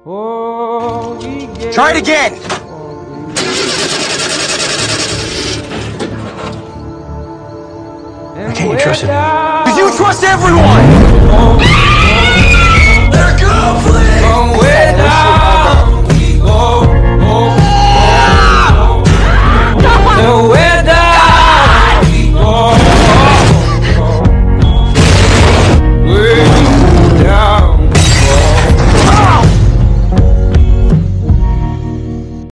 Try it again! Why can't you trust him? Because you trust everyone!